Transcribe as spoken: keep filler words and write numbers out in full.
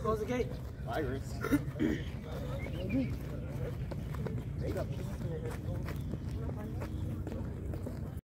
close the gate. I agree. There you go.